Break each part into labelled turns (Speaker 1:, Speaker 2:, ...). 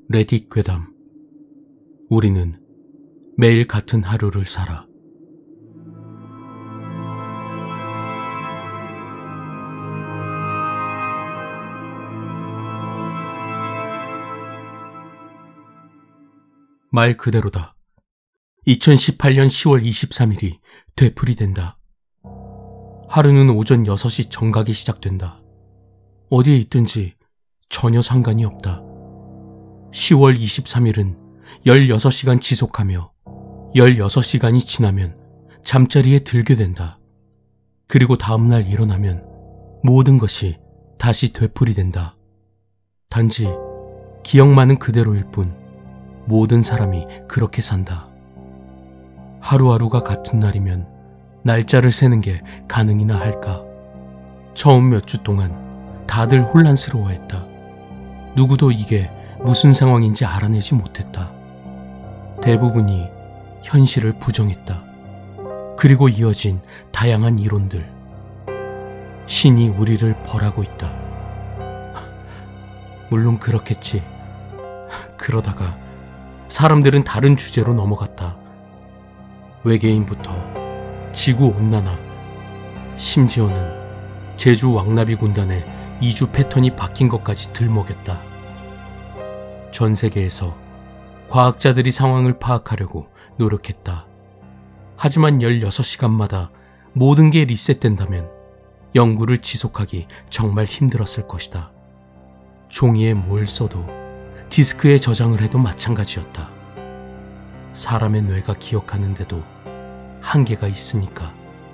Speaker 1: 레딧 괴담. 우리는 매일 같은 하루를 살아. 말 그대로다. 2018년 10월 23일이 되풀이된다. 하루는 오전 6시 정각이 시작된다. 어디에 있든지 전혀 상관이 없다. 10월 23일은 16시간 지속하며 16시간이 지나면 잠자리에 들게 된다. 그리고 다음날 일어나면 모든 것이 다시 되풀이된다. 단지 기억만은 그대로일 뿐 모든 사람이 그렇게 산다. 하루하루가 같은 날이면 날짜를 세는 게 가능이나 할까? 처음 몇 주 동안 다들 혼란스러워했다. 누구도 이게 무슨 상황인지 알아내지 못했다. 대부분이 현실을 부정했다. 그리고 이어진 다양한 이론들. 신이 우리를 벌하고 있다. 물론 그렇겠지. 그러다가 사람들은 다른 주제로 넘어갔다. 외계인부터 지구온난화, 심지어는 제주 왕나비 군단의 이주 패턴이 바뀐 것까지 들먹였다. 전 세계에서 과학자들이 상황을 파악하려고 노력했다. 하지만 16시간마다 모든 게 리셋된다면 연구를 지속하기 정말 힘들었을 것이다. 종이에 뭘 써도 디스크에 저장을 해도 마찬가지였다. 사람의 뇌가 기억하는데도 한계가 있으니까.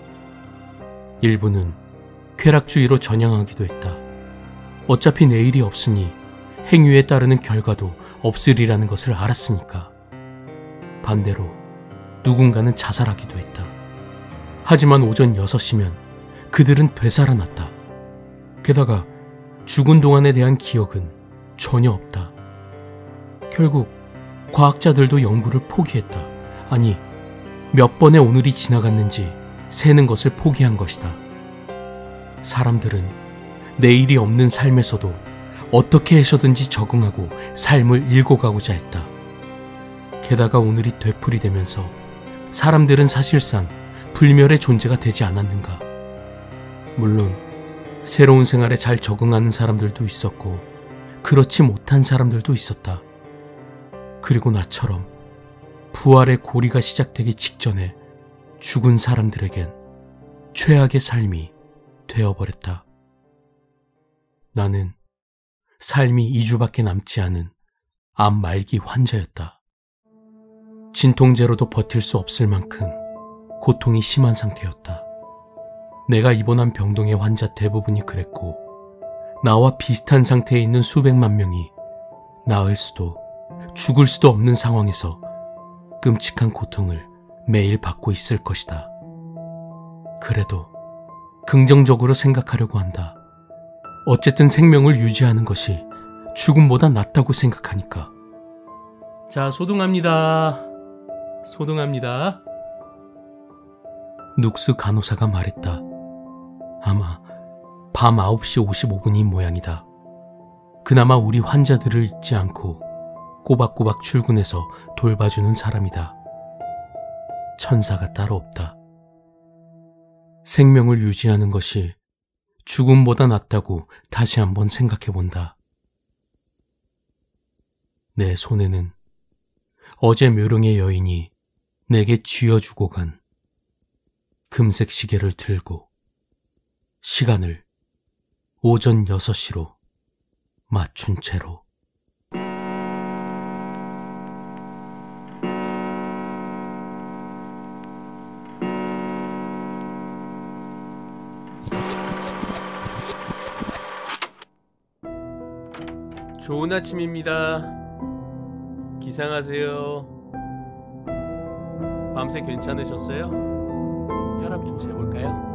Speaker 1: 일부는 쾌락주의로 전향하기도 했다. 어차피 내일이 없으니 행위에 따르는 결과도 없으리라는 것을 알았으니까. 반대로 누군가는 자살하기도 했다. 하지만 오전 6시면 그들은 되살아났다. 게다가 죽은 동안에 대한 기억은 전혀 없다. 결국 과학자들도 연구를 포기했다. 아니, 몇 번의 오늘이 지나갔는지 세는 것을 포기한 것이다. 사람들은 내일이 없는 삶에서도 어떻게 해서든지 적응하고 삶을 읽어가고자 했다. 게다가 오늘이 되풀이되면서 사람들은 사실상 불멸의 존재가 되지 않았는가. 물론 새로운 생활에 잘 적응하는 사람들도 있었고 그렇지 못한 사람들도 있었다. 그리고 나처럼 부활의 고리가 시작되기 직전에 죽은 사람들에겐 최악의 삶이 되어버렸다. 나는 삶이 2주밖에 남지 않은 암 말기 환자였다. 진통제로도 버틸 수 없을 만큼 고통이 심한 상태였다. 내가 입원한 병동의 환자 대부분이 그랬고 나와 비슷한 상태에 있는 수백만 명이 나을 수도 죽을 수도 없는 상황에서 끔찍한 고통을 매일 받고 있을 것이다. 그래도 긍정적으로 생각하려고 한다. 어쨌든 생명을 유지하는 것이 죽음보다 낫다고 생각하니까. 자, 소등합니다. 소등합니다. 눅스 간호사가 말했다. 아마 밤 9시 55분인 모양이다. 그나마 우리 환자들을 잊지 않고 꼬박꼬박 출근해서 돌봐주는 사람이다. 천사가 따로 없다. 생명을 유지하는 것이 죽음보다 낫다고 다시 한번 생각해본다. 내 손에는 어제 묘령의 여인이 내게 쥐어주고 간 금색 시계를 들고 시간을 오전 6시로 맞춘 채로. 좋은 아침입니다. 기상하세요. 밤새 괜찮으셨어요? 혈압 좀 재볼까요?